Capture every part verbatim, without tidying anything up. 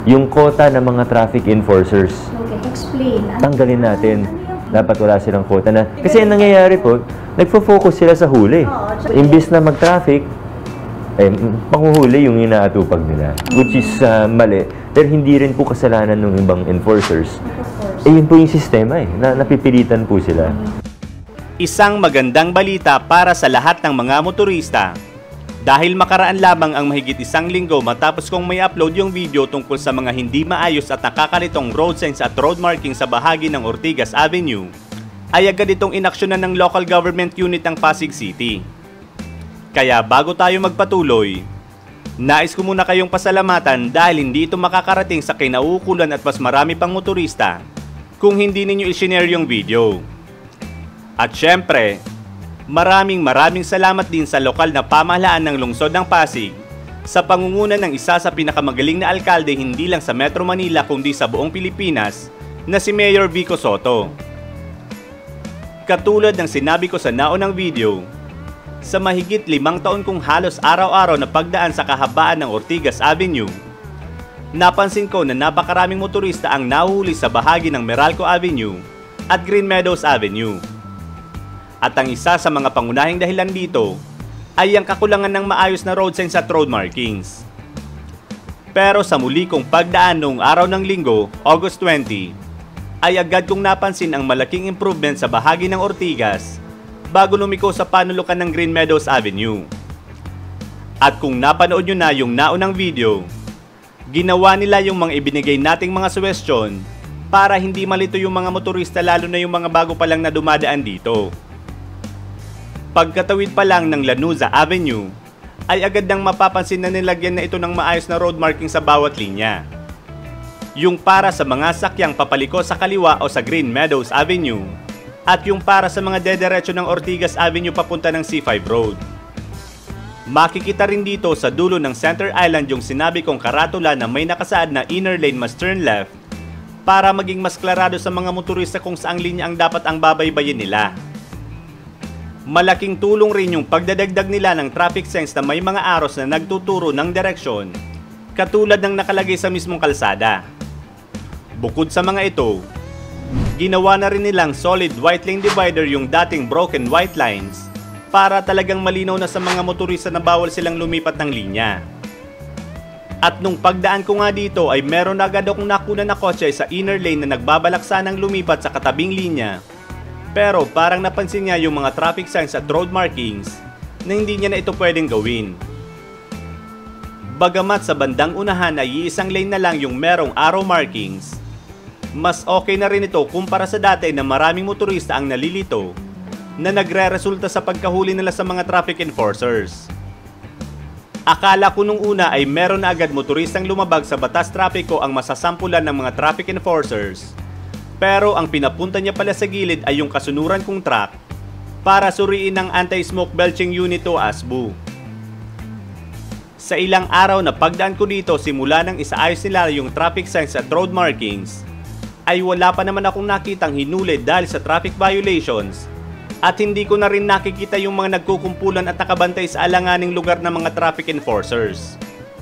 Yung quota ng mga traffic enforcers. Okay, explain. Ano Tanggalin yan? natin. Ano yung- Dapat wala silang quota na. Kasi ang nangyayari po, nagfo-focus sila sa huli. Oo, tsaka- Imbis na mag-traffic, eh, panghuhuli yung inaatupag nila. Which is uh, mali. Pero hindi rin po kasalanan ng ibang enforcers. Of course. Eh, yun po yung sistema eh. Na, napipilitan po sila. Isang magandang balita para sa lahat ng mga motorista. Dahil makaraan lamang ang mahigit isang linggo matapos kong may upload yung video tungkol sa mga hindi maayos at nakakalitong road signs at road marking sa bahagi ng Ortigas Avenue, ay agad itong inaksyonan ng local government unit ng Pasig City. Kaya bago tayo magpatuloy, nais ko muna kayong pasalamatan dahil hindi ito makakarating sa kinauukulan at mas marami pang motorista kung hindi ninyo i-share yung video. At syempre, maraming maraming salamat din sa lokal na pamahalaan ng lungsod ng Pasig sa pangunguna ng isa sa pinakamagaling na alkalde hindi lang sa Metro Manila kundi sa buong Pilipinas na si Mayor Vico Soto. Katulad ng sinabi ko sa naunang video, sa mahigit limang taon kong halos araw-araw na pagdaan sa kahabaan ng Ortigas Avenue, napansin ko na napakaraming motorista ang nahuli sa bahagi ng Meralco Avenue at Green Meadows Avenue. At ang isa sa mga pangunahing dahilan dito ay ang kakulangan ng maayos na road signs at road markings. Pero sa muli kong pagdaan noong araw ng linggo, August twentieth, ay agad kong napansin ang malaking improvement sa bahagi ng Ortigas bago lumiko sa panulukan ng Green Meadows Avenue. At kung napanood nyo na yung naunang video, ginawa nila yung mga ibinigay nating mga suwestyon para hindi malito yung mga motorista lalo na yung mga bago pa lang na dumadaan dito. Pagkatawid pa lang ng Lanuza Avenue, ay agad nang mapapansin na nilagyan na ito ng maayos na road marking sa bawat linya. Yung para sa mga sakyang papaliko sa kaliwa o sa Green Meadows Avenue, at yung para sa mga dederecho ng Ortigas Avenue papunta ng C five Road. Makikita rin dito sa dulo ng Center Island yung sinabi kong karatula na may nakasaad na inner lane must turn left para maging mas klarado sa mga motorista kung saang linya ang dapat ang babaybayin nila. Malaking tulong rin yung pagdadagdag nila ng traffic signs na may mga aros na nagtuturo ng direksyon, katulad ng nakalagay sa mismong kalsada. Bukod sa mga ito, ginawa na rin nilang solid white lane divider yung dating broken white lines para talagang malinaw na sa mga motorista na bawal silang lumipat ng linya. At nung pagdaan ko nga dito ay meron agad akong nakuna na kotse sa inner lane na nagbabalak sanang lumipat sa katabing linya. Pero parang napansin niya yung mga traffic signs at road markings na hindi niya na ito pwedeng gawin. Bagamat sa bandang unahan ay iisang lane na lang yung merong arrow markings, mas okay na rin ito kumpara sa dati na maraming motorista ang nalilito na nagre-resulta sa pagkahuli nila sa mga traffic enforcers. Akala ko nung una ay meron na agad motoristang lumabag sa batas trapiko ang masasampulan ng mga traffic enforcers. Pero ang pinapunta niya pala sa gilid ay yung kasunuran kong truck para suriin ng anti-smoke belching unit o A S B U. Sa ilang araw na pagdaan ko dito simula nang isaayos nila yung traffic signs at road markings, ay wala pa naman akong nakitang hinuli dahil sa traffic violations at hindi ko na rin nakikita yung mga nagkukumpulan at nakabantay sa alanganing lugar ng mga traffic enforcers.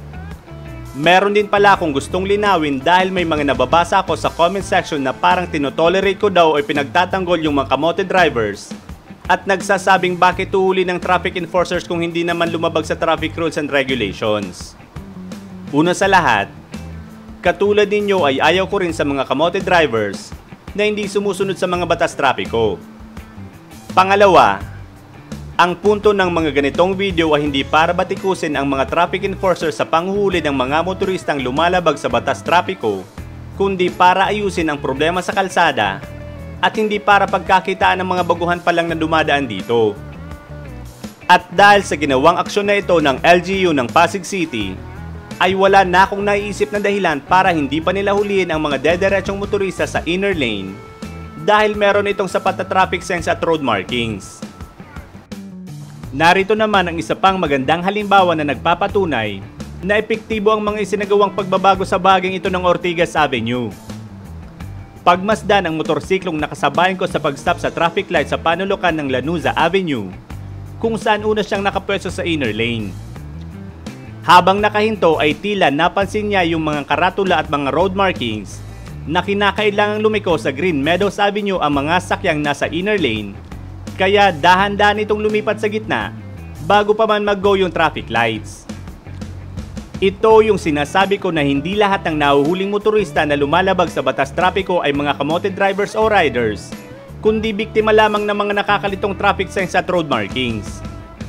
Meron din pala akong gustong linawin dahil may mga nababasa ako sa comment section na parang tinotolerate ko daw o pinagtatanggol yung mga kamote drivers at nagsasabing bakit uhuli ng traffic enforcers kung hindi naman lumabag sa traffic rules and regulations. Una sa lahat, katulad ninyo ay ayaw ko rin sa mga kamote drivers na hindi sumusunod sa mga batas trapiko. Pangalawa, ang punto ng mga ganitong video ay hindi para batikusin ang mga traffic enforcers sa panghuli ng mga motoristang lumalabag sa batas trapiko, kundi para ayusin ang problema sa kalsada at hindi para pagkakitaan ng mga baguhan pa lang na dumadaan dito. At dahil sa ginawang aksyon na ito ng L G U ng Pasig City, ay wala na akong naiisip na dahilan para hindi pa nila huliin ang mga dederechong motorista sa inner lane dahil meron itong sapat na traffic signs at road markings. Narito naman ang isa pang magandang halimbawa na nagpapatunay na epektibo ang mga isinagawang pagbabago sa bahaging ito ng Ortigas Avenue. Pagmasdan ang motorsiklong nakasabayan ko sa pag-stop sa traffic light sa panulukan ng Lanuza Avenue, kung saan una siyang nakapwesto sa inner lane. Habang nakahinto ay tila napansin niya yung mga karatula at mga road markings na kinakailangang lumiko sa Green Meadows Avenue ang mga sakyang nasa inner lane, kaya dahan-dahan itong lumipat sa gitna bago pa man mag-go yung traffic lights. Ito yung sinasabi ko na hindi lahat ng nahuhuling motorista na lumalabag sa batas trapiko ay mga kamote drivers o riders, kundi biktima lamang ng mga nakakalitong traffic signs at road markings.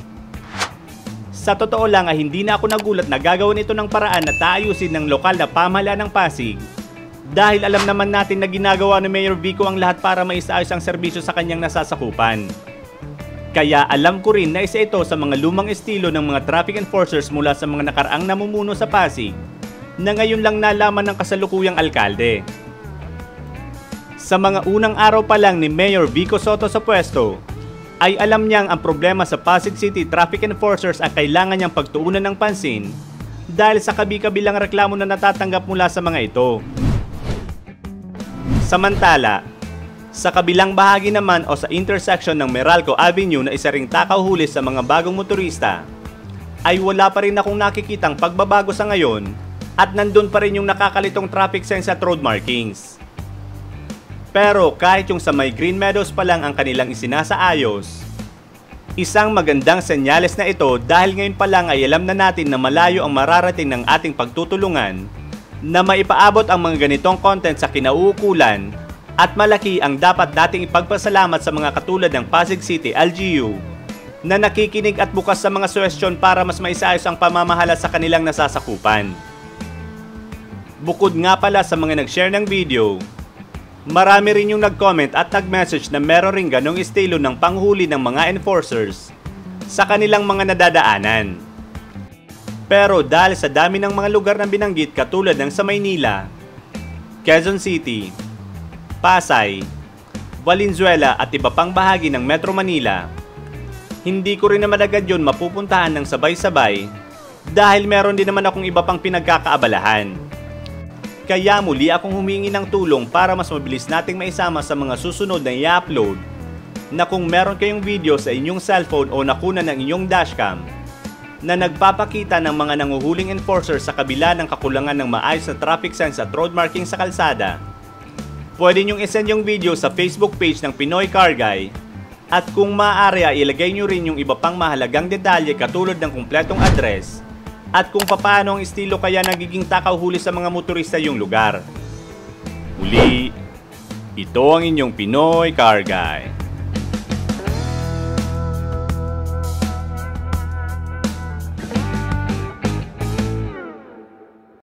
Sa totoo lang ay hindi na ako nagulat na gagawin ito ng paraan na taayusin ng lokal na pamahalaan ng Pasig, dahil alam naman natin na ginagawa ni Mayor Vico ang lahat para maisaayos ang serbisyo sa kanyang nasasakupan. Kaya alam ko rin na isa ito sa mga lumang estilo ng mga traffic enforcers mula sa mga nakaraang namumuno sa Pasig, na ngayon lang nalaman ng kasalukuyang alkalde. Sa mga unang araw pa lang ni Mayor Vico Soto sa pwesto, ay alam niyang ang problema sa Pasig City traffic enforcers ang kailangan niyang pagtuunan ng pansin dahil sa kabi-kabilang reklamo na natatanggap mula sa mga ito. Samantala, sa kabilang bahagi naman o sa intersection ng Meralco Avenue na isa ring takaw huli sa mga bagong motorista, ay wala pa rin akong nakikitang pagbabago sa ngayon at nandun pa rin yung nakakalitong traffic signs at road markings. Pero kahit yung sa may Green Meadows pa lang ang kanilang isinasaayos, isang magandang senyales na ito dahil ngayon pa lang ay alam na natin na malayo ang mararating ng ating pagtutulungan na maipaabot ang mga ganitong content sa kinauukulan, at malaki ang dapat dating ipagpasalamat sa mga katulad ng Pasig City L G U na nakikinig at bukas sa mga suwestyon para mas maisaayos ang pamamahala sa kanilang nasasakupan. Bukod nga pala sa mga nag-share ng video, marami rin yung nag-comment at nag-message na meron ring ganong estilo ng panghuli ng mga enforcers sa kanilang mga nadadaanan. Pero dahil sa dami ng mga lugar na binanggit katulad ng sa Maynila, Quezon City, Pasay, Valenzuela at iba pang bahagi ng Metro Manila, hindi ko rin naman agad yun mapupuntahan ng sabay-sabay dahil meron din naman akong iba pang pinagkakaabalahan. Kaya muli akong humingi ng tulong para mas mabilis nating maisama sa mga susunod na i-upload na kung meron kayong video sa inyong cellphone o nakuna ng inyong dashcam na nagpapakita ng mga nanguhuling enforcer sa kabila ng kakulangan ng maayos na traffic signs at road marking sa kalsada, pwede nyong isend yung video sa Facebook page ng Pinoy Car Guy, at kung maaari ay ilagay nyo rin yung iba pang mahalagang detalye katulad ng kumpletong address at kung papaano ang estilo kaya nagiging takaw huli sa mga motorista yung lugar. Uli, ito ang inyong Pinoy Car Guy.